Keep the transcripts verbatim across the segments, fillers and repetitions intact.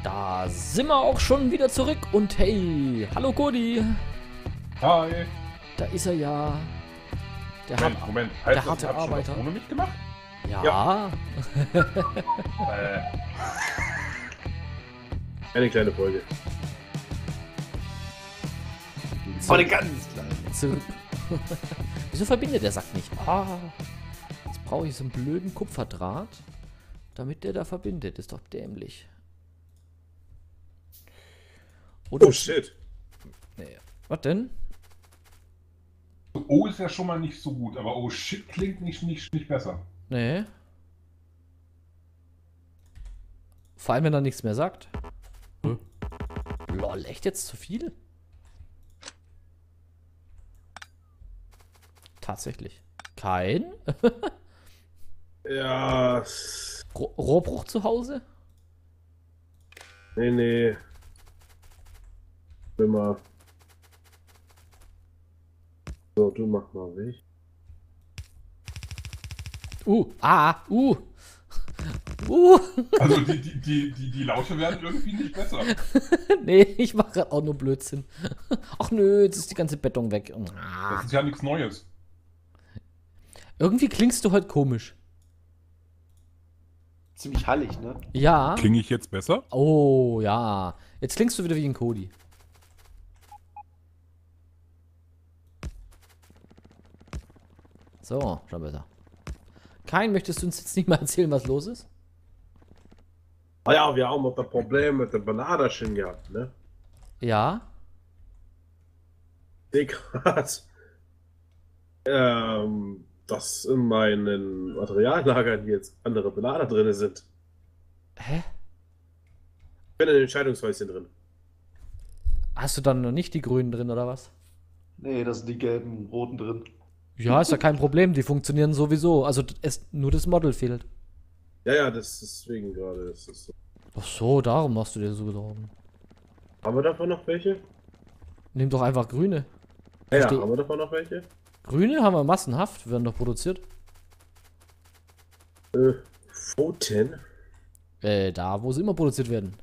Da sind wir auch schon wieder zurück und hey, hallo Cody. Hi. Da ist er ja. Der Moment, hat, Moment. der Heißt das, harte ihr habt schon Arbeiter. was ohne mich gemacht? Ja. Ja. Äh, Eine kleine Folge. So. eine ganz kleine. So. Wieso verbindet der Sack nicht? Ah. Jetzt brauche ich so einen blöden Kupferdraht, damit der da verbindet. Ist doch dämlich. Oder Oh shit. Nee. Was denn? oh ist ja schon mal nicht so gut, aber oh shit klingt nicht, nicht, nicht besser. Nee. Vor allem, wenn er nichts mehr sagt. Hm. Lol, echt jetzt zu viel? Tatsächlich. Kein? Ja. s- Roh- Rohrbruch zu Hause? Nee, nee. Will mal. So, du mach mal weg. Uh, ah, uh. Uh. Also die, die, die, die, die Lausche werden irgendwie nicht besser. Nee, ich mache gerade auch nur Blödsinn. Ach nö, jetzt ist die ganze Beton weg. Das Ah. ist ja nichts Neues. Irgendwie klingst du heute komisch. Ziemlich hallig, ne? Ja. Klinge ich jetzt besser? Oh, ja. Jetzt klingst du wieder wie ein Cody. So, schon besser. Kein, möchtest du uns jetzt nicht mal erzählen, was los ist? Ah ja, wir haben auch das Problem mit dem Banaderchen gehabt, ne? Ja. Sehe grad, ähm, dass in meinen Materiallagern jetzt andere Banader drin sind. Hä? Ich bin in den Entscheidungshäuschen drin. Hast du dann noch nicht die grünen drin, oder was? Nee, da sind die gelben, roten drin. Ja, ist ja kein Problem, die funktionieren sowieso. Also es, nur das Model fehlt. Ja, ja, das ist deswegen gerade. Das ist so. Ach so, darum machst du dir so Sorgen. Haben wir davon noch welche? Nimm doch einfach grüne. Ja, ja, Versteh- haben wir davon noch welche? Grüne haben wir massenhaft, werden doch produziert. Äh, Pfoten. Äh, da, wo sie immer produziert werden.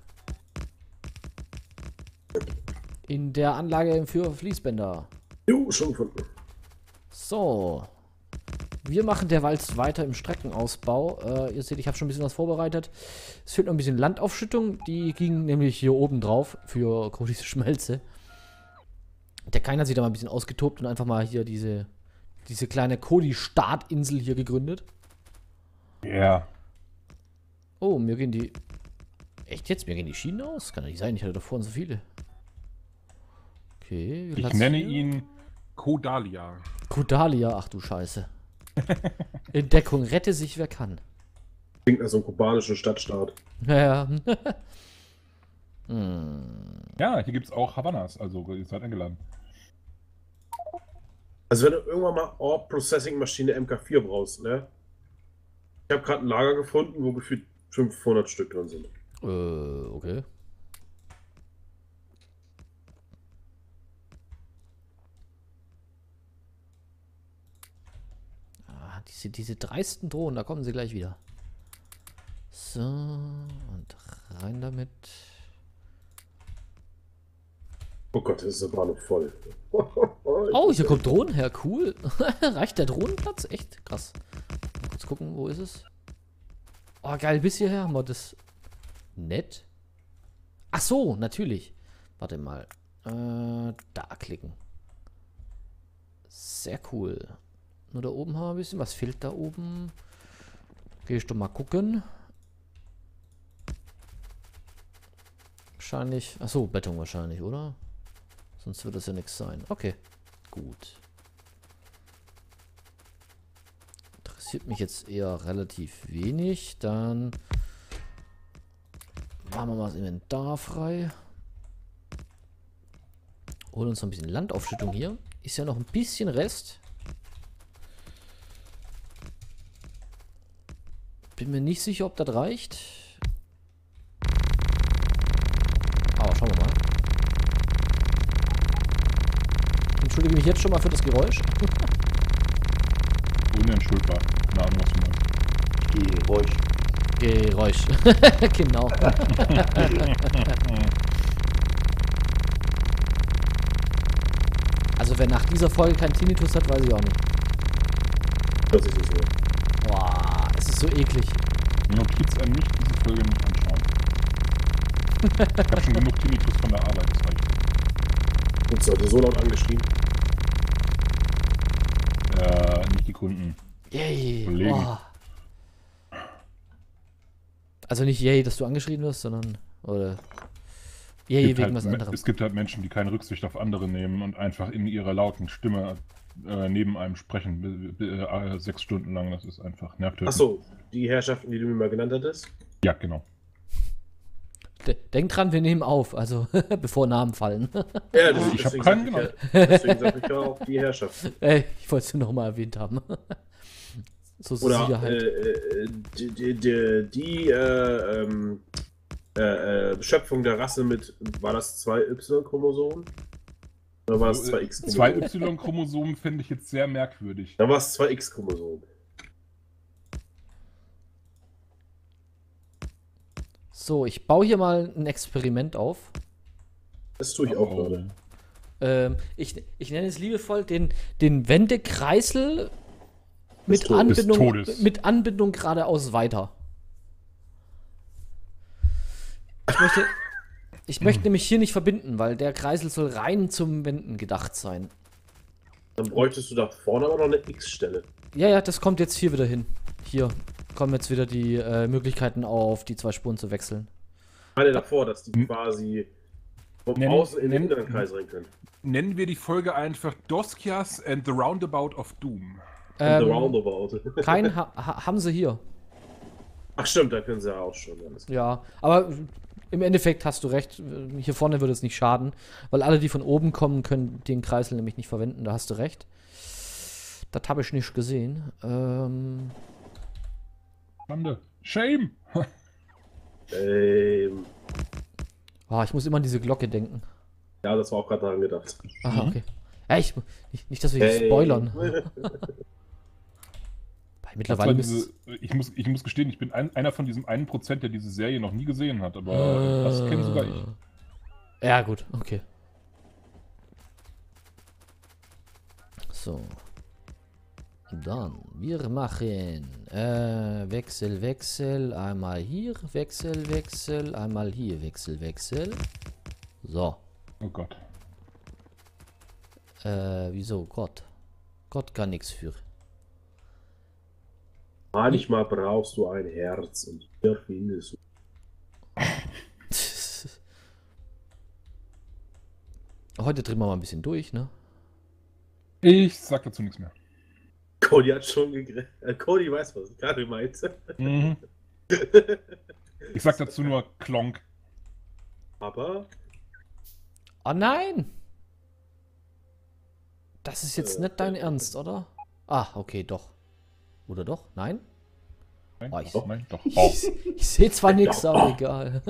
In der Anlage für Fließbänder. Jo, schon gefunden. So. Wir machen derweil weiter im Streckenausbau. Äh, ihr seht, ich habe schon ein bisschen was vorbereitet. Es fehlt noch ein bisschen Landaufschüttung. Die ging nämlich hier oben drauf für Codys Schmelze. Der Kein hat sich da mal ein bisschen ausgetobt und einfach mal hier diese, diese kleine Cody-Startinsel hier gegründet. Ja. Oh, mir gehen die... Echt jetzt? Mir gehen die Schienen aus? Kann doch nicht sein, ich hatte doch vorhin so viele. Okay. Ich nenne ihn Kodalia. Kodalia, ach du Scheiße. Entdeckung, rette sich wer kann. Klingt nach so einem kubanischen Stadtstaat. Naja. hm. Ja, hier gibt es auch Havanas, also ihr seid eingeladen. Also wenn du irgendwann mal Ore Processing Maschine M K vier brauchst, ne? Ich habe gerade ein Lager gefunden, wo gefühlt fünfhundert Stück drin sind. Äh, okay. Ah, diese, diese dreisten Drohnen, da kommen sie gleich wieder. So, und rein damit. Oh Gott, das ist der Bahnhof voll. Oh, hier kommt Drohnen her, cool. Reicht der Drohnenplatz? Echt krass. Mal kurz gucken, wo ist es? Oh, geil, bis hierher haben wir das. Nett. Ach so, natürlich. Warte mal. Äh, da klicken. Sehr cool. Nur da oben haben wir ein bisschen. Was fehlt da oben? Gehe ich doch mal gucken. Wahrscheinlich. Ach so, Beton wahrscheinlich, oder? Sonst wird das ja nichts sein. Okay, gut. Interessiert mich jetzt eher relativ wenig. Dann machen wir mal das Inventar frei. Holen uns noch ein bisschen Landaufschüttung hier. Ist ja noch ein bisschen Rest. Bin mir nicht sicher, ob das reicht. Aber schauen wir mal. Entschuldige mich jetzt schon mal für das Geräusch. Unentschuldbar. Keine Ahnung, was du meinst. Geräusch. Geräusch. Genau. Also wer nach dieser Folge keinen Tinnitus hat, weiß ich auch nicht. Das ist nicht so. Boah, es ist so eklig. Notiz an mich, diese Folge nicht anschauen. Ich habe schon genug Tinnitus von der Arbeit, das reicht. Und so, so laut angeschrien. Äh, nicht die Kunden. Yay. Kollegen. Boah. Also nicht yay, dass du angeschrien wirst, sondern oder yay gibt wegen halt, was Me- anderem. Es gibt halt Menschen, die keine Rücksicht auf andere nehmen und einfach in ihrer lauten Stimme äh, neben einem sprechen, b- b- äh, sechs Stunden lang. Das ist einfach nervtötend. Achso, die Herrschaften, die du mir mal genannt hattest. Ja, genau. De- Denk dran, wir nehmen auf, also bevor Namen fallen. Ja, das, Ich hab deswegen keinen sag ich ja, deswegen sag ich ja auch die Herrschaften. Ey, ich wollte es nur nochmal erwähnt haben. So zur Oder Sicherheit. äh, äh, die, die, die, die äh, ähm, äh, äh, Schöpfung der Rasse mit, war das zwei Y-Chromosomen? Oder war es zwei X-Chromosomen? Zwei Y-Chromosomen fände ich jetzt sehr merkwürdig. Dann war es zwei X-Chromosomen. So, ich baue hier mal ein Experiment auf. Das tue ich auch Oh. gerade. Ähm, ich, ich nenne es liebevoll den, den Wendekreisel mit Todes. Anbindung, Todes. mit Anbindung geradeaus weiter. Ich möchte, ich möchte nämlich hier nicht verbinden, weil der Kreisel soll rein zum Wenden gedacht sein. Dann bräuchtest du da vorne aber noch eine X-Stelle. Ja, ja, das kommt jetzt hier wieder hin. Hier kommen jetzt wieder die äh, Möglichkeiten auf, die zwei Spuren zu wechseln. Meine davor, dass die Hm. quasi vom Nenn- Außen in den nenn- inneren Kreis rein können. Nennen wir die Folge einfach Doskias and the Roundabout of Doom. Und the Ähm, Roundabout. kein ha ha haben sie hier. Ach stimmt, da können sie ja auch schon. Alles. Ja, aber im Endeffekt hast du recht. Hier vorne würde es nicht schaden, weil alle, die von oben kommen, können den Kreisel nämlich nicht verwenden. Da hast du recht. Das habe ich nicht gesehen. Ähm, Schande. Shame! Ähm, oh, ich muss immer an diese Glocke denken. ja, das war auch gerade daran gedacht. Aha, Mhm. okay. Ja, ich, nicht, nicht, dass wir hier Hey. spoilern. Weil Das mittlerweile war müsste diese, ich, muss, ich muss gestehen, ich bin ein, einer von diesem einen Prozent, der diese Serie noch nie gesehen hat, aber das kenne sogar ich. Ja, gut, okay. So. Dann, wir machen äh, Wechsel, Wechsel, einmal hier, Wechsel, Wechsel, einmal hier, Wechsel, Wechsel. So. Oh Gott. Äh, wieso? Gott. Gott kann nichts für. Manchmal brauchst du ein Herz und hier findest du. Heute drehen wir mal ein bisschen durch, ne? Ich sag dazu nichts mehr. Cody hat schon gegriffen. Äh, Cody weiß, was ich gerade meinte. Mhm. Ich sag dazu nur Klonk. Aber Oh nein! Das ist jetzt Äh, nicht dein äh, Ernst, oder? Ah, okay, doch. Oder doch? Nein? Nein, Oh, ich- doch, nein, doch. Ich, Oh. ich sehe zwar nichts, aber egal.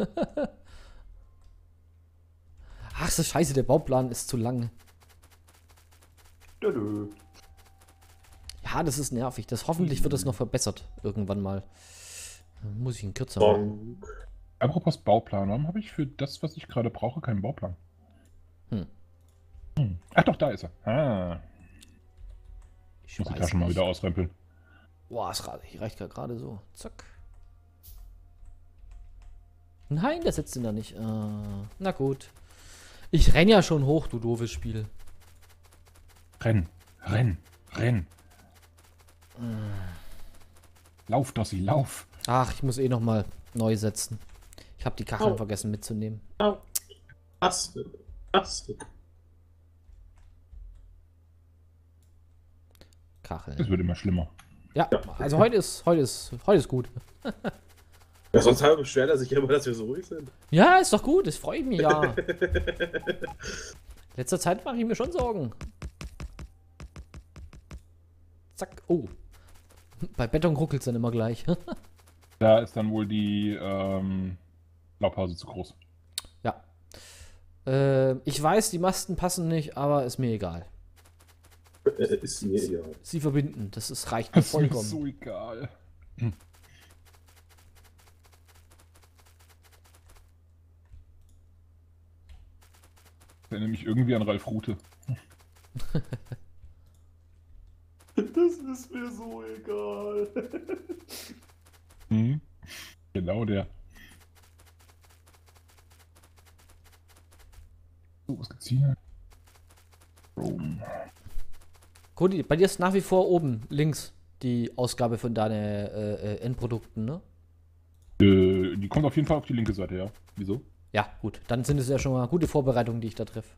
Ach, so scheiße, der Bauplan ist zu lang. Nö, nö. Ja, das ist nervig. Das, hoffentlich wird das noch verbessert irgendwann mal. Dann muss ich ihn kürzer machen. Bonk. Apropos Bauplan, warum habe ich für das, was ich gerade brauche, keinen Bauplan? Hm. Hm. Ach doch, da ist er. Ah, Ich ich muss die weiß Taschen mal nicht. wieder ausrempeln. Boah, es reicht, reicht gerade so. Zack. Nein, der sitzt denn da nicht. Ah, na gut. Ich renn ja schon hoch, du doofes Spiel. Renn, renn, renn. Lauf, Dossi, lauf. Ach, ich muss eh noch mal neu setzen. Ich habe die Kacheln Oh. vergessen mitzunehmen. Was? Was? Kacheln. Es wird immer schlimmer. Ja, also heute ist, heute ist, heute ist gut. Ja, sonst haben beschwert er sich immer, dass wir so ruhig sind. Ja, ist doch gut, das freut mich ja. Letzter Zeit mache ich mir schon Sorgen. Zack, oh. Bei Beton ruckelt es dann immer gleich. Da ist dann wohl die ähm, Blaupause zu groß. Ja. Äh, ich weiß, die Masten passen nicht, aber ist mir egal. Äh, ist mir egal. Sie verbinden, das ist, reicht mir Das ist mir vollkommen. so egal. erinnere mich irgendwie an Ralf Rute. Das ist mir so egal. Mhm. Genau der. So, was gibt's hier? Rome. Cody, bei dir ist nach wie vor oben links die Ausgabe von deinen äh, äh, Endprodukten, ne? Äh, die kommt auf jeden Fall auf die linke Seite, ja. Wieso? Ja, gut. Dann sind es ja schon mal gute Vorbereitungen, die ich da treffe.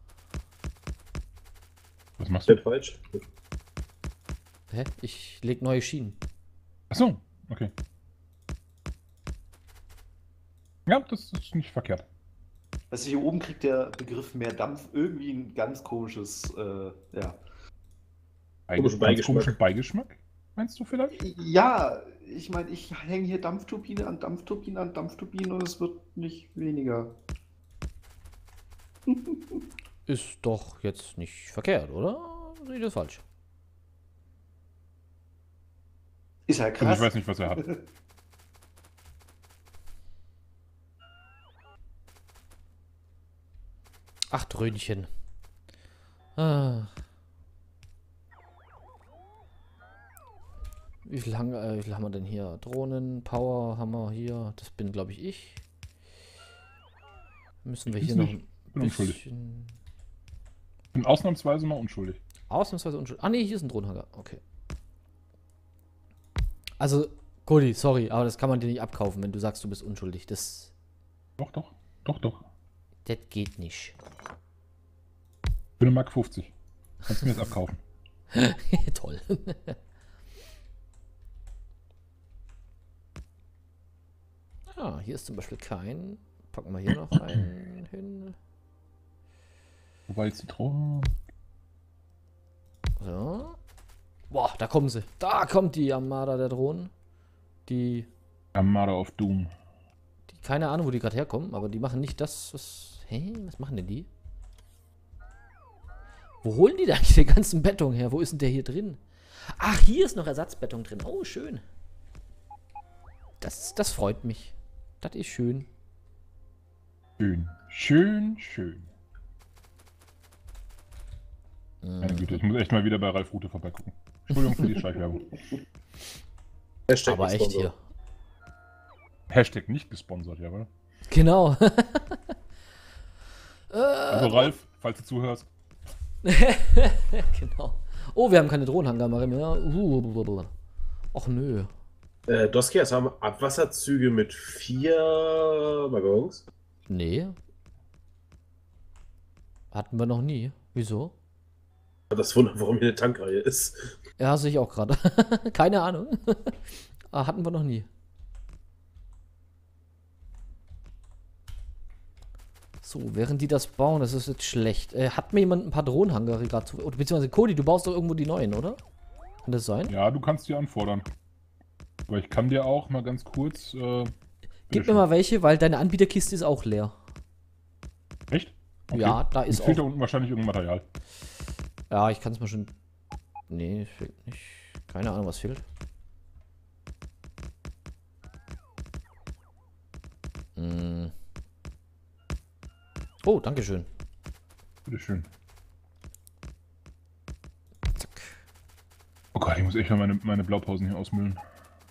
Was machst du? Nicht falsch. Hä? Ich leg neue Schienen. Achso, okay. Ja, das ist nicht verkehrt. Weißt du, hier oben kriegt der Begriff mehr Dampf irgendwie ein ganz komisches, äh, ja. Komischen Ganz Beigeschmack. komischen Beigeschmack, meinst du vielleicht? Ja, ich meine, ich hänge hier Dampfturbine an Dampfturbine an Dampfturbine und es wird nicht weniger. Ist doch jetzt nicht verkehrt, oder? Sehe ich das falsch? Ist ja Also krass. ich weiß nicht, was er hat. Ach, Dröhnchen. Ah. Wie viel, haben, äh, wie viel haben wir denn hier? Drohnen, Power haben wir hier. Das bin, glaube ich, ich. Müssen wir Ich hier bin's noch nicht. ein Ich bin unschuldig. bisschen... Ich bin ausnahmsweise mal unschuldig. Ausnahmsweise unschuldig. Ah, nee, hier ist ein Drohnenhanger. Okay. Also, Cody, sorry, aber das kann man dir nicht abkaufen, wenn du sagst, du bist unschuldig. Das, Doch, doch, doch, doch. das geht nicht. Ich bin eine Mark fünfzig. Kannst du mir das abkaufen? Toll. Ah, hier ist zum Beispiel kein. Packen wir hier noch einen hin. Wobei jetzt die Drohne. So. Boah, da kommen sie. Da kommt die Armada der Drohnen. Die, Armada of Doom. die keine Ahnung, wo die gerade herkommen, aber die machen nicht das, was... Hä? Was machen denn die? Wo holen die da eigentlich den ganzen Beton her? Wo ist denn der hier drin? Ach, hier ist noch Ersatzbeton drin. Oh, schön. Das, das freut mich. Das ist schön. Schön. Schön, schön. Meine Güte, ich muss echt mal wieder bei Ralf Rute vorbeigucken. Entschuldigung für die Schleichwerbung. Hashtag Aber echt hier. Hashtag nicht gesponsert, jawohl. Genau. Also Ralf, falls du zuhörst. Genau. Oh, wir haben keine Drohnenhangar mehr. Uh, Och nö. Äh, Doskias haben Abwasserzüge mit vier Waggons. Nee. Hatten wir noch nie. Wieso? Das Wunder, warum hier eine Tankreihe ist. Ja, sehe ich auch gerade. Keine Ahnung. Ah, hatten wir noch nie. So, während die das bauen, das ist jetzt schlecht. Äh, hat mir jemand ein paar Drohnenhangare gerade zu... Oder beziehungsweise Cody, du baust doch irgendwo die neuen, oder? Kann das sein? Ja, du kannst die anfordern. Aber ich kann dir auch mal ganz kurz. Äh, Gib mir mal welche, weil deine Anbieterkiste ist auch leer. Echt? Okay. Ja, da ist Jetzt fehlt da auch... unten wahrscheinlich irgendein Material. Ja, ich kann es mal schon... Nee, fehlt nicht. Keine Ahnung, was fehlt. Hm. Oh, dankeschön. Bitteschön. Zack. Oh Gott, ich muss echt mal meine, meine Blaupausen hier ausmüllen.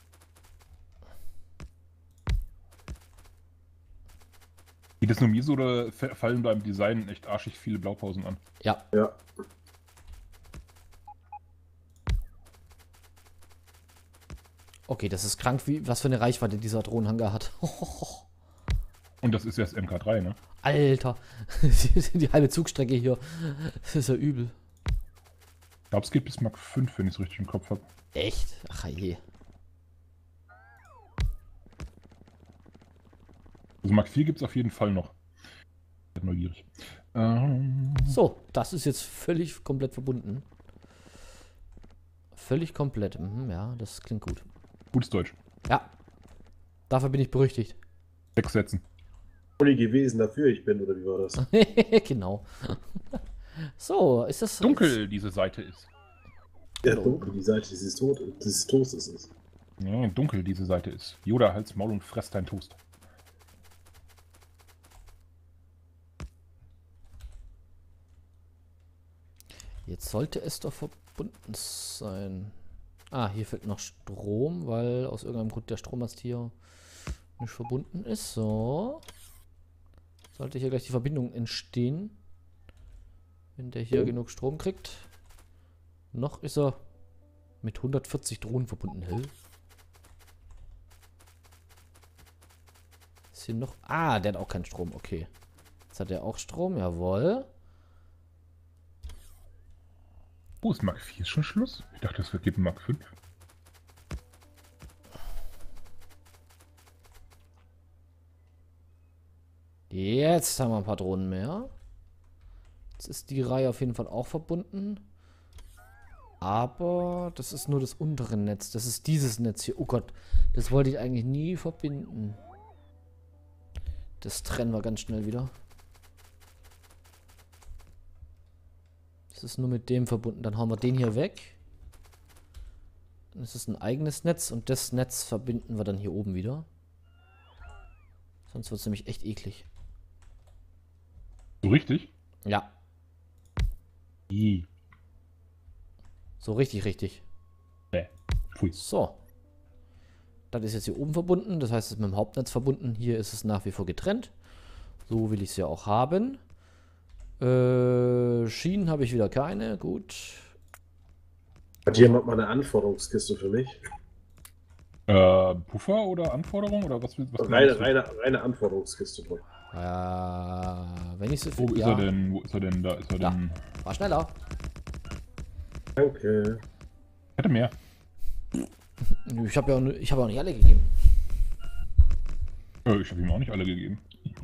Geht es nur mir so oder fallen beim Design echt arschig viele Blaupausen an? Ja. Ja. Okay, das ist krank, wie, was für eine Reichweite dieser Drohnenhangar hat. Und das ist erst M K drei, ne? Alter. die, die halbe Zugstrecke hier. Das ist ja übel. Ich glaube, es geht bis Mark fünf, wenn ich es richtig im Kopf habe. Echt? Ach je. Also Mark vier gibt es auf jeden Fall noch. Ich bin neugierig. Ähm, So, das ist jetzt völlig komplett verbunden. Völlig komplett. Mhm, ja, das klingt gut. gutes Deutsch. Ja. Dafür bin ich berüchtigt. Sechs Sätzen. Uni gewesen dafür ich bin, oder wie war das? Genau. So, ist das... Dunkel diese Seite ist. Ja, dunkel, die Seite dieses, Tod dieses Toastes ist. Ja, dunkel diese Seite ist. Yoda, halt's Maul und fress dein Toast. Jetzt sollte es doch verbunden sein. Ah, hier fehlt noch Strom, weil aus irgendeinem Grund der Strommast hier nicht verbunden ist. So. Sollte hier gleich die Verbindung entstehen. Wenn der hier genug Strom kriegt. Noch ist er mit hundertvierzig Drohnen verbunden. Hä? Ist hier noch... Ah, der hat auch keinen Strom. Okay. Jetzt hat er auch Strom. Jawohl. Oh, ist Mark vier schon Schluss? Ich dachte, es gibt Mark fünf. Jetzt haben wir ein paar Drohnen mehr. Jetzt ist die Reihe auf jeden Fall auch verbunden. Aber das ist nur das untere Netz. Das ist dieses Netz hier. Oh Gott, das wollte ich eigentlich nie verbinden. Das trennen wir ganz schnell wieder. Das ist nur mit dem verbunden. Dann hauen wir den hier weg. Dann ist es ein eigenes Netz. Und das Netz verbinden wir dann hier oben wieder. Sonst wird es nämlich echt eklig. So richtig? Ja. I. So richtig, richtig. Bäh. Pfui. So. Das ist jetzt hier oben verbunden. Das heißt, es ist mit dem Hauptnetz verbunden. Hier ist es nach wie vor getrennt. So will ich es ja auch haben. Äh, Schienen habe ich wieder keine. Gut. Hat jemand mal eine Anforderungskiste für mich? Äh, Puffer oder Anforderung oder was willst was Reine, meinst du? reine, reine Anforderungskiste. Bro. Äh, wenn ich so Wo ist ja, er denn? Wo ist er denn? Da ist er Da. denn. war schneller. Danke. Ich hätte mehr. Ich habe ja auch, ich habe auch nicht alle gegeben. Äh, ich habe ihm auch nicht alle gegeben.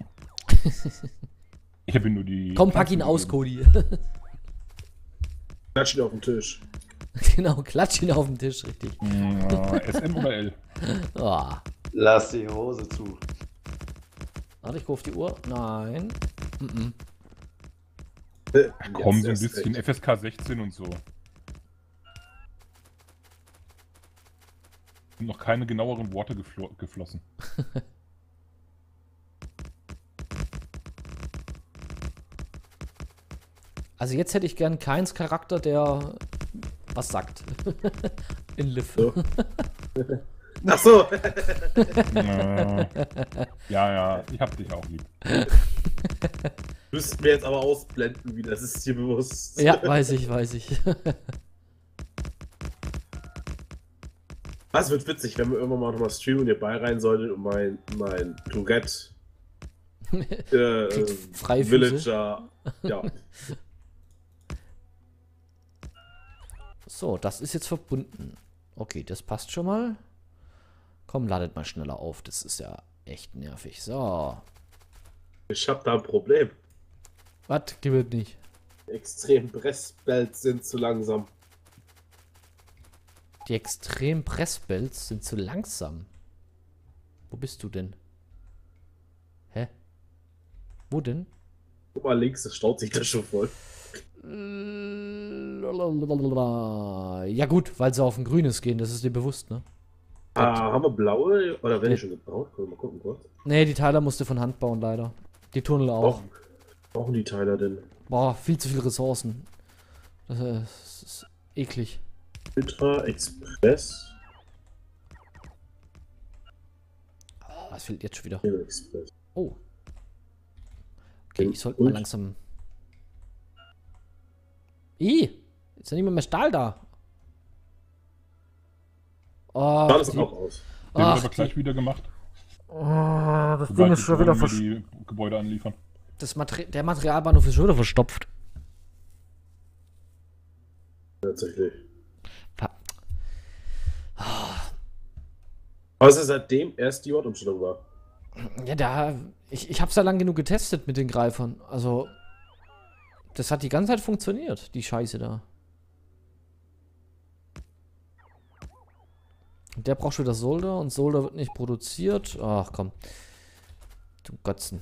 Ich habe ihm nur die. Komm, pack ihn Pflanzen aus, gegeben. Cody. Klatsch ihn auf den Tisch. Genau, klatsch ihn auf den Tisch, richtig. Äh, S M oder L? Oh. Lass die Hose zu. Warte, ich gucke auf die Uhr. Nein. Mm -mm. Äh, Komm, jetzt so ein erst bisschen recht. F S K sechzehn und so. Sind noch keine genaueren Worte geflo geflossen. Also jetzt hätte ich gern keins Charakter, der was sagt. In Liv. So. Ach so. äh, ja, ja, ich hab dich auch lieb. Müssten wir jetzt aber ausblenden, wie das ist dir bewusst. Ja, weiß ich, weiß ich. Das wird witzig, wenn wir irgendwann mal nochmal streamen und ihr bei rein solltet und mein, mein Tourette äh, Kriegt Freifüße. Villager. Ja. So, das ist jetzt verbunden. Okay, das passt schon mal. Komm, ladet mal schneller auf. Das ist ja echt nervig. So. Ich hab da ein Problem. Was? Gibt nicht. Extrem Pressbelts sind zu langsam. Die extremen Pressbells sind zu langsam. Wo bist du denn? Hä? Wo denn? Guck mal links, das staut sich da schon voll. Ja gut, weil sie auf ein grünes gehen, das ist dir bewusst, ne? Ah, haben wir blaue? Oder wenn Ja. ich schon gebaut? Können wir mal gucken kurz. Ne, die Tyler musste von Hand bauen, leider. Die Tunnel auch. Brauchen, brauchen die Tyler denn? Boah, viel zu viele Ressourcen. Das ist, das ist eklig. Ultra Express. Oh, was fehlt jetzt schon wieder? Hero Express. Oh. Okay, ich sollte mal langsam... Ih, ist ja nicht mehr, mehr Stahl da. Oh, Sah das die, auch aus. Der wird ach, aber gleich die, wieder gemacht. oh, das Sobald Ding die ist schon wieder Drohnen mir verstopft. die Gebäude anliefern. Das Materi der Materialbahnhof ist schon wieder verstopft. Tatsächlich. Ver Aber es ist seitdem erst die Wortumstellung war. Ja, da. Ich, ich hab's ja lang genug getestet mit den Greifern. Also. Das hat die ganze Zeit funktioniert, die Scheiße da. Und der braucht schon wieder Solder und Solder wird nicht produziert. Ach komm. Du Götzen.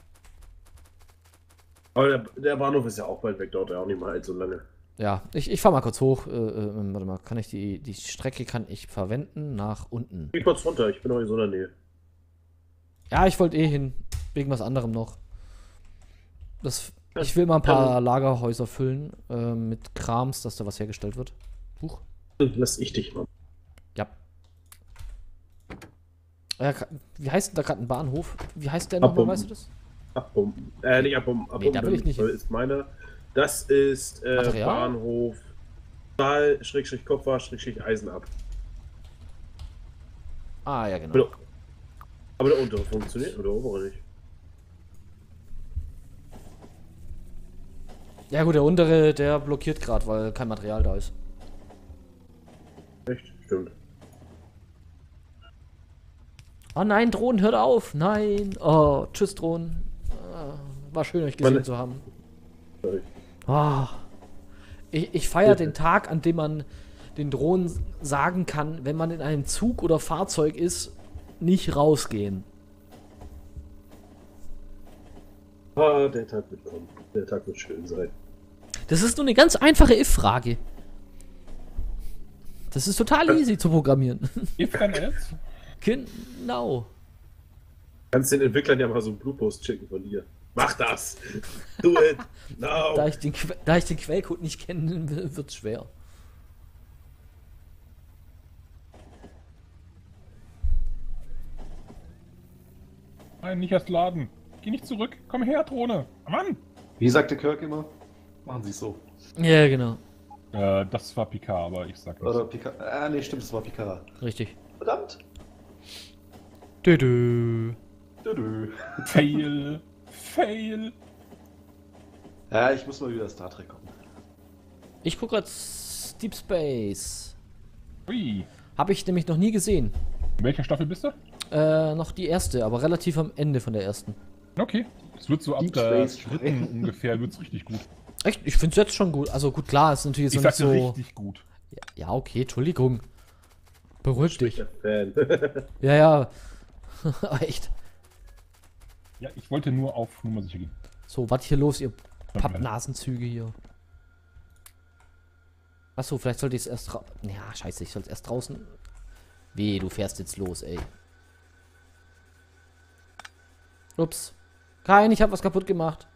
Aber der, der Bahnhof ist ja auch bald weg, dauert ja auch nicht mal allzu lange. Ja, ich, ich fahr mal kurz hoch. Äh, äh, warte mal, kann ich die, die Strecke kann ich verwenden nach unten. Geh kurz runter, ich bin auch in so einer Nähe. Ja, ich wollte eh hin. Wegen was anderem noch. Das Ich will mal ein paar Lagerhäuser füllen äh, mit Krams, dass da was hergestellt wird. Huch. Lass ich dich mal. Ja. Äh, wie heißt denn da gerade ein Bahnhof? Wie heißt der nochmal, Abpumpen. weißt du das? Abpumpen. Äh, nicht abpumpen. abpumpen Nee, da will ich nicht Das hin. ist meiner. Das ist äh, Material? Bahnhof Stahl, Schrägstrich Kupfer, Schrägstrich Eisen ab. Ah, ja, genau. Aber der, aber der untere funktioniert, oder der obere nicht. Ja gut, der untere, der blockiert gerade, weil kein Material da ist. Echt? Stimmt. Oh nein, Drohnen, hört auf! Nein! Oh, tschüss, Drohnen. Ah, war schön, euch gesehen Meine- zu haben. Sorry. Ah. Ich, ich feiere den Tag, an dem man den Drohnen sagen kann, wenn man in einem Zug oder Fahrzeug ist, nicht rausgehen. Ah, der Tag wird kommen. Der Tag wird schön sein. Das ist nur eine ganz einfache If-Frage. Das ist total easy zu programmieren. If dann else? Genau. Kannst den Entwicklern ja mal so einen Blue-Post schicken von dir. Mach das! Do it! Da No! ich den, Que- da ich den Quellcode nicht kenne, wird's schwer. Nein, nicht erst laden. Geh nicht zurück. Komm her, Drohne. Mann! Wie sagte Kirk immer? Machen Sie es so. Ja, genau. Äh, das war Picard, aber ich sag Oder nicht. Picard. Ah, nee, stimmt, das war Picard. Richtig. Verdammt! Dö, dö. Dö, dö. Fail. Fail. Ja, ich muss mal wieder Star Trek gucken. Ich gucke gerade Deep Space. Ui. Habe ich nämlich noch nie gesehen. In welcher Staffel bist du? Äh, noch die erste, aber relativ am Ende von der ersten. Okay. Es wird so ab Deep der Space dritten ungefähr wird's richtig gut. Echt? Ich finde es jetzt schon gut. Also gut, klar, ist natürlich Ich jetzt noch sagte nicht so... richtig gut. Ja, ja, okay, Entschuldigung. Beruhig dich. Der Fan. Ja, ja. Aber echt. Ja, ich wollte nur auf Nummer sicher gehen. So, was hier los, ihr Pappnasenzüge hier? Achso, vielleicht sollte ich es erst ra... Ja, scheiße, ich soll es erst draußen... Weh, du fährst jetzt los, ey. Ups. Kein, ich hab was kaputt gemacht.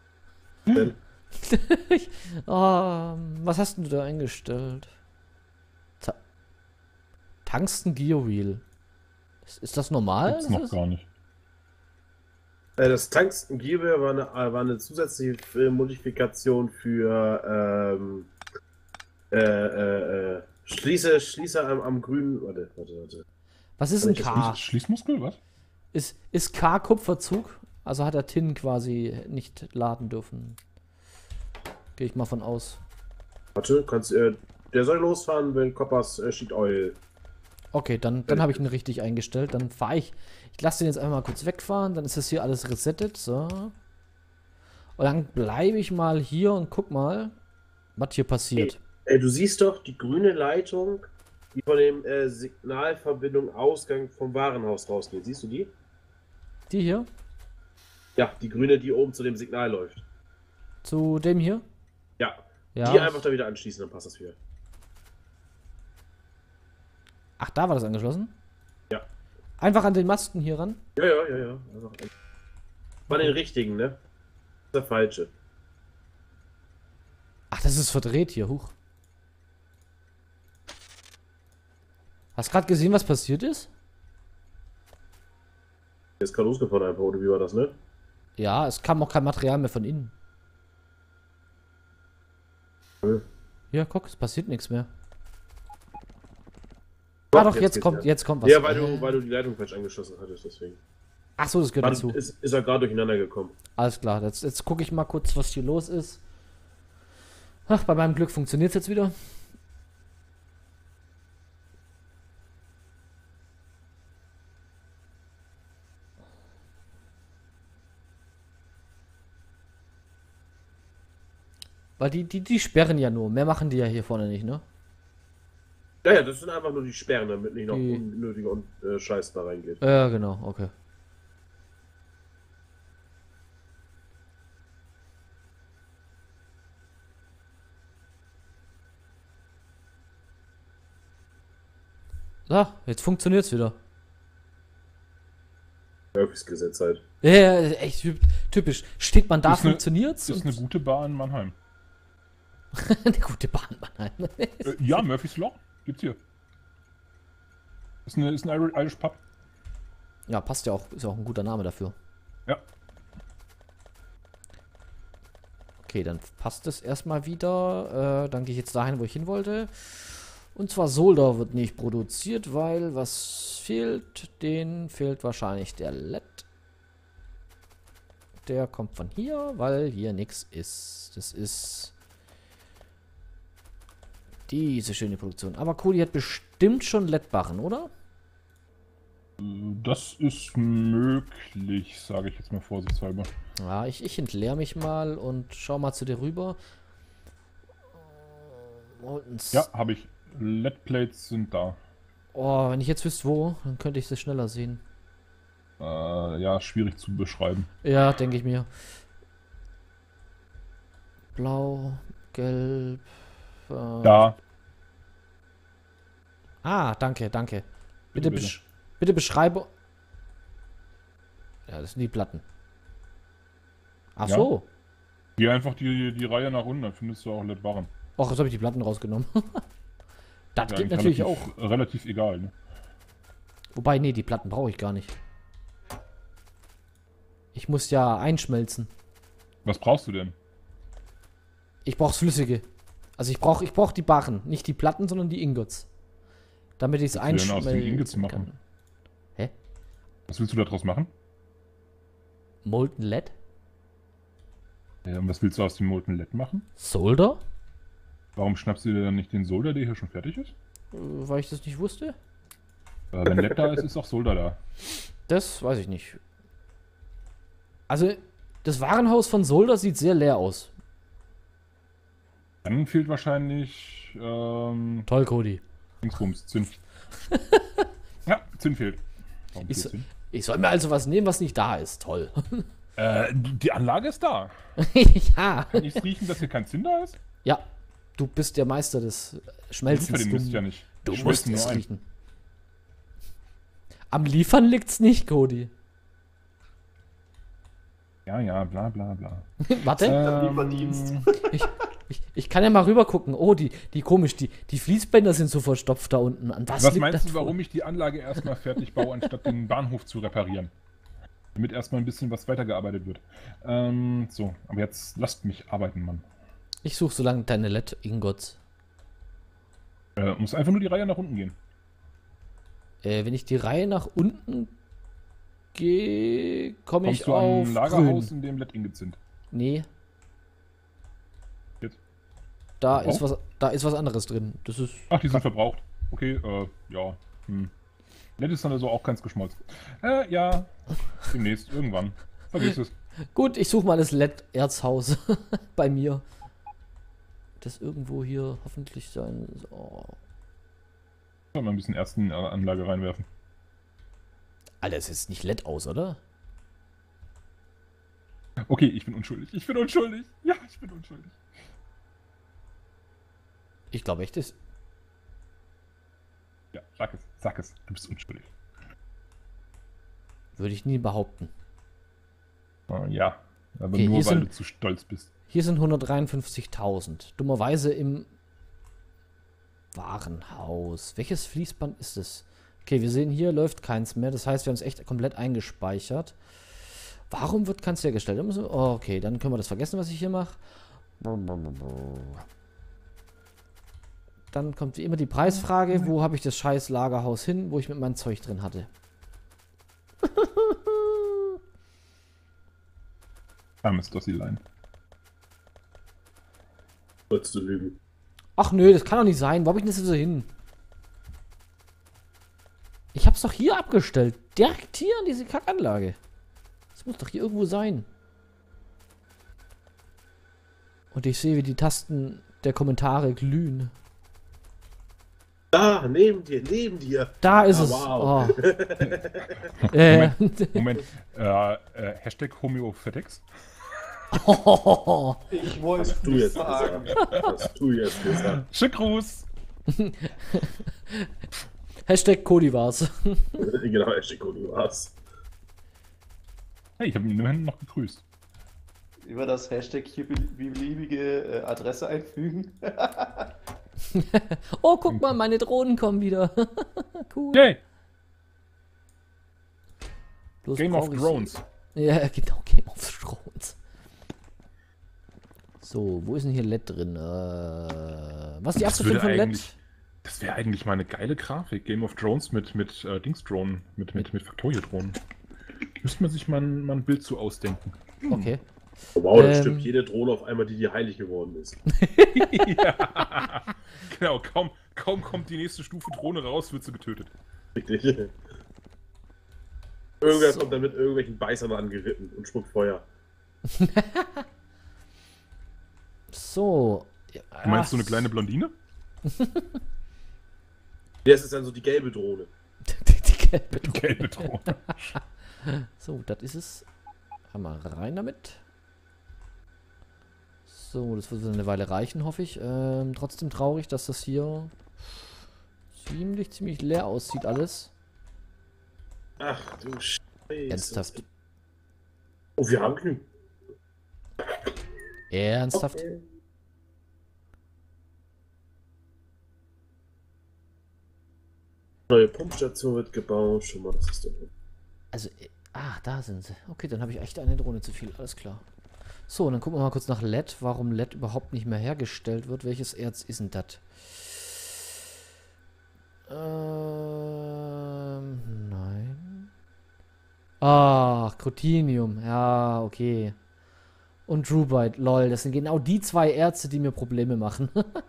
ich, oh, was hast denn du da eingestellt? Ta Tungsten Gear Wheel. Ist, ist das normal? Gibt's Das noch ist- gar nicht. Äh, Das Tungsten Gear war eine, äh, war eine zusätzliche äh, Modifikation für ähm, äh, äh, äh, Schließe, Schließe am, am grünen. Warte, warte, warte. Was ist ein Welches K? Schließmuskel, was? Ist, ist K Kupferzug? Also hat er Tin quasi nicht laden dürfen. Gehe ich mal von aus. Warte, kannst, äh, der soll losfahren, wenn Coppers äh, Sheet Oil. Okay, dann, dann habe ich ihn richtig eingestellt. Dann fahre ich. Ich lasse den jetzt einmal kurz wegfahren. Dann ist das hier alles resettet. So. Und dann bleibe ich mal hier und guck mal, was hier passiert. Äh, du siehst doch die grüne Leitung, die von dem äh, Signalverbindung Ausgang vom Warenhaus rausgeht. Siehst du die? Die hier? Ja, die grüne, die oben zu dem Signal läuft. Zu dem hier? Ja. Ja. Die einfach da wieder anschließen, dann passt das wieder. Ach, da war das angeschlossen? Ja. Einfach an den Masten hier ran? Ja, ja, ja, ja. Einfach an- War den richtigen, ne? Das ist der falsche. Ach, das ist verdreht hier. Huch. Hast gerade gesehen, was passiert ist? Der ist gerade losgefahren einfach, oder wie war das, ne? Ja, es kam auch kein Material mehr von innen. Hm. Ja, guck, es passiert nichts mehr. Doch, ah doch, jetzt jetzt, geht's kommt, ja. jetzt kommt was. Ja, weil Äh, du, weil du die Leitung falsch angeschlossen hattest, deswegen. Ach so, das gehört War, dazu. ist, ist er gerade durcheinander gekommen. Alles klar, jetzt, jetzt gucke ich mal kurz, was hier los ist. Ach, bei meinem Glück funktioniert es jetzt wieder. Weil die, die, die sperren ja nur. Mehr machen die ja hier vorne nicht, ne? Ja, ja, das sind einfach nur die Sperren, damit nicht noch Die- unnötiger und, äh, Scheiß da reingeht. Ja, genau, okay. So, jetzt funktioniert's wieder. Murphys Gesetz halt. Ja, ja, echt typ- typisch. Steht man da, Ist ne- funktioniert's? Das ist eine gute Bar in Mannheim. eine gute Bahn, Mann. Äh, ja, Murphys Law gibt's hier. Ist, eine, ist ein Ir- Irish Pub. Ja, passt ja auch. Ist ja auch ein guter Name dafür. Ja. Okay, dann passt es erstmal wieder. Äh, dann gehe ich jetzt dahin, wo ich hin wollte. Und zwar Solder wird nicht produziert, weil was fehlt? Den fehlt wahrscheinlich der L E D. Der kommt von hier, weil hier nichts ist. Das ist diese schöne Produktion. Aber Cody hat bestimmt schon L E D-Barren, oder? Das ist möglich, sage ich jetzt mal vorsichtshalber. Ja, ich, ich entleere mich mal und schau mal zu dir rüber. Molten's- Ja, habe ich. L E D-Plates sind da. Oh, wenn ich jetzt wüsste wo, dann könnte ich das schneller sehen. Äh, ja, schwierig zu beschreiben. Ja, denke ich mir. Blau, gelb. Äh, Da. Ah, danke, danke. Bitte, Bitte, bitte. besch bitte beschreibe. Ja, das sind die Platten. Ach Ja. so. Geh einfach die, die Reihe nach unten, dann findest du auch L E D-Barren. Och, jetzt habe ich die Platten rausgenommen. das Ja, geht eigentlich natürlich relativ, auch. Relativ egal, ne? Wobei, nee, die Platten brauche ich gar nicht. Ich muss ja einschmelzen. Was brauchst du denn? Ich brauch's Flüssige. Also ich brauche ich brauch die Barren. Nicht die Platten, sondern die Ingots. Damit ich es Was willst du denn aus den einschmelzen Ingots machen? kann. Hä? Was willst du daraus machen? Molten L E D? Ja, und was willst du aus dem Molten L E D machen? Solder? Warum schnappst du dir dann nicht den Solder, der hier schon fertig ist? Äh, weil ich das nicht wusste? Äh, wenn L E D da ist, ist auch Solder da. Das weiß ich nicht. Also, das Warenhaus von Solder sieht sehr leer aus. Dann fehlt wahrscheinlich ähm, Toll, Cody. Dingsbums, Zinn. Ja, Zinn fehlt. Warum Ich, fehlt so, Zinn? ich soll mir also was nehmen, was nicht da ist. Toll. Äh, die Anlage ist da. ja. Kann ich riechen, dass hier kein Zinn da ist? Ja. Du bist der Meister des Schmelzens. Für den Du, Mist ja nicht. du Ich musst schmelze es nur ein. riechen. Am Liefern liegt's nicht, Cody. Ja, ja, bla bla bla. Warte. Ähm, Lieferdienst. Ich, ich, ich kann ja mal rüber gucken. Oh, die, die komisch, die, die Fließbänder sind so verstopft da unten. An was, Was liegt meinst das du, warum ich die Anlage erstmal fertig baue, anstatt den Bahnhof zu reparieren? Damit erstmal ein bisschen was weitergearbeitet wird. Ähm, so, aber jetzt lasst mich arbeiten, Mann. Ich suche so lange deine L E D-Ingots. Äh, muss einfach nur die Reihe nach unten gehen. Äh, wenn ich die Reihe nach unten gehe, komme Kommst ich du auf am Lagerhaus, grün. in dem L E D-Ingots sind? Nee, Jetzt? da Verbraucht? ist, was, da ist was anderes drin. Das ist... Ach, die sind verbraucht. Okay, äh, ja. Hm. L E D ist dann also auch ganz geschmolzen. Äh, ja. Demnächst, irgendwann. Vergiss es. Gut, ich suche mal das L E D-Erzhaus bei mir. Das irgendwo hier hoffentlich sein... So. Mal ein bisschen erst in die Anlage reinwerfen. Alter, es ist nicht L E D aus, oder? Okay, ich bin unschuldig. Ich bin unschuldig. Ja, ich bin unschuldig. Ich glaube echt, das... Ja, sag es. Sag es. Du bist unschuldig. Würde ich nie behaupten. Äh, ja. Aber Okay, nur, hier weil sind- du zu stolz bist. Hier sind hundertdreiundfünfzigtausend. Dummerweise im Warenhaus. Welches Fließband ist es? Okay, wir sehen, hier läuft keins mehr. Das heißt, wir haben es echt komplett eingespeichert. Warum wird keins hergestellt? Da müssen wir- oh, okay, dann können wir das vergessen, was ich hier mache. Dann kommt wie immer die Preisfrage. Wo habe ich das scheiß Lagerhaus hin, wo ich mit meinem Zeug drin hatte? Armes Dossilein. Wolltest du lügen? Ach nö, das kann doch nicht sein. Wo habe ich denn das so hin? Ich hab's doch hier abgestellt. Direkt hier an diese Kackanlage. Das muss doch hier irgendwo sein. Und ich sehe, wie die Tasten der Kommentare glühen. Da, neben dir, neben dir. Da ist Ah, es. wow. Oh. äh. Moment. äh, äh, Hashtag Homöophetics. Ich wollte Hast du nicht jetzt sagen. gesagt. Hast du jetzt gesagt. Schick Gruß. Hashtag Cody war's. Genau, Hashtag du war's. Hey, ich habe ihn immerhin noch gegrüßt. Über das Hashtag hier beliebige äh, Adresse einfügen. Oh, guck mal, meine Drohnen kommen wieder. Cool. Yay! Bloß Game of brauch ich Drones. sie- Ja, genau, Game of Thrones. So, wo ist denn hier L E D drin? Äh, was ist die Das Abschrift würde von L E D? eigentlich- Das wäre eigentlich mal eine geile Grafik. Game of Drones mit, mit äh, Dings-Drohnen, mit, mit, mit Factorio-Drohnen. Müsste man sich mal ein, mal ein Bild zu ausdenken. Okay. Oh, wow, dann Ähm. stirbt jede Drohne auf einmal, die die heilig geworden ist. Ja. Genau, kaum, kaum kommt die nächste Stufe Drohne raus, wird sie getötet. Richtig. Irgendwer So. kommt dann mit irgendwelchen Beißern angeritten und spuckt Feuer. So. Ja, Du meinst so eine ach, kleine Blondine? Das ist dann so die gelbe Drohne. die gelbe Drohne. Gelbe Drohne. So, das ist es. Einmal rein damit. So, das wird eine Weile reichen, hoffe ich. Ähm, trotzdem traurig, dass das hier ziemlich, ziemlich leer aussieht alles. Ach du Scheiße. Ernsthaft. Oh, wir haben genügend. Ernsthaft? Okay. Neue Pumpstation wird gebaut. Schon mal, das ist doch. Also, äh, ah, da sind sie. Okay, dann habe ich echt eine Drohne zu viel. Alles klar. So, und dann gucken wir mal kurz nach L E D, warum L E D überhaupt nicht mehr hergestellt wird. Welches Erz ist denn das? Ähm, nein. Ach, Cruthenium. Ja, okay. Und Drubite, lol. Das sind genau die zwei Erze, die mir Probleme machen.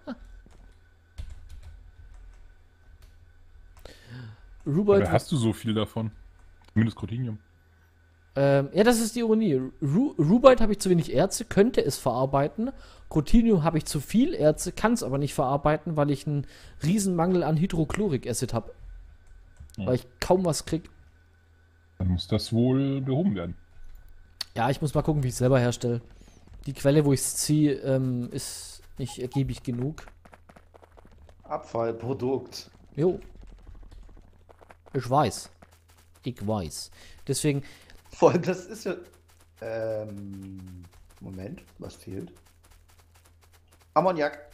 Rubite. Aber hast du so viel davon? Zumindest Cruthenium. Ähm, ja, das ist die Ironie. Ru Rubite habe ich zu wenig Erze, könnte es verarbeiten. Cruthenium habe ich zu viel Erze, kann es aber nicht verarbeiten, weil ich einen Riesenmangel an Hydrochloric Acid habe. Hm. Weil ich kaum was krieg. Dann muss das wohl behoben werden. Ja, ich muss mal gucken, wie ich es selber herstelle. Die Quelle, wo ich es ziehe, ähm, ist nicht ergiebig genug. Abfallprodukt. Jo. Ich weiß. Ich weiß. Deswegen, Vor allem, das ist ja. Ähm. Moment, was fehlt? Ammoniak.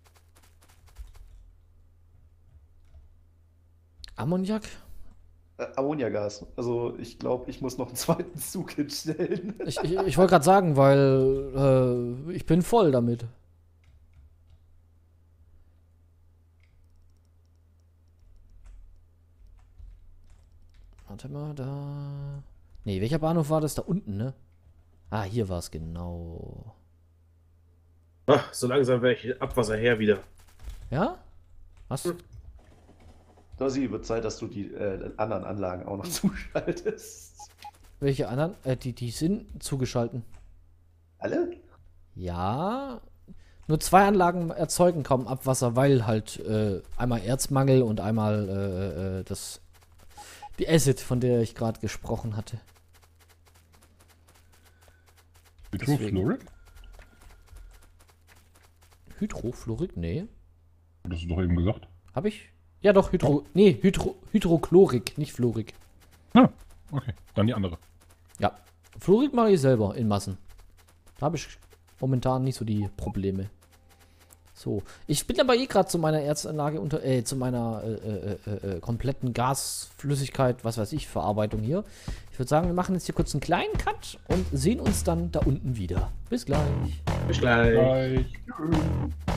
Ammoniak? Äh, Ammoniagas. Also, ich glaube, ich muss noch einen zweiten Zug hinstellen. Ich, ich, ich wollte gerade sagen, weil äh, ich bin voll damit. Warte mal, da. Nee, welcher Bahnhof war das? Da unten, ne? Ah, hier war es genau. Ach, so langsam wäre ich Abwasser her wieder. Ja? Was? Hm. Dosi, wird Zeit, dass du die äh, anderen Anlagen auch noch zuschaltest. Welche anderen? Äh, die, die sind zugeschalten. Alle? Ja. Nur zwei Anlagen erzeugen kaum Abwasser, weil halt äh, einmal Erzmangel und einmal äh, äh, das die Acid, von der ich gerade gesprochen hatte. Hydrofluoric? Hydrofluorik? Nee. Hast du doch eben gesagt. Hab ich? Ja doch, Hydro... Nee, Hydro, Hydrochlorik, nicht Fluorik. Ah, okay. Dann die andere. Ja. Fluorik mache ich selber in Massen. Da habe ich momentan nicht so die Probleme. So. Ich bin aber eh gerade zu meiner Erzanlage unter... Äh, zu meiner äh, äh, äh, äh, kompletten Gasflüssigkeit, was weiß ich, Verarbeitung hier. Ich würde sagen, wir machen jetzt hier kurz einen kleinen Cut und sehen uns dann da unten wieder. Bis gleich. Bis gleich. Gleich.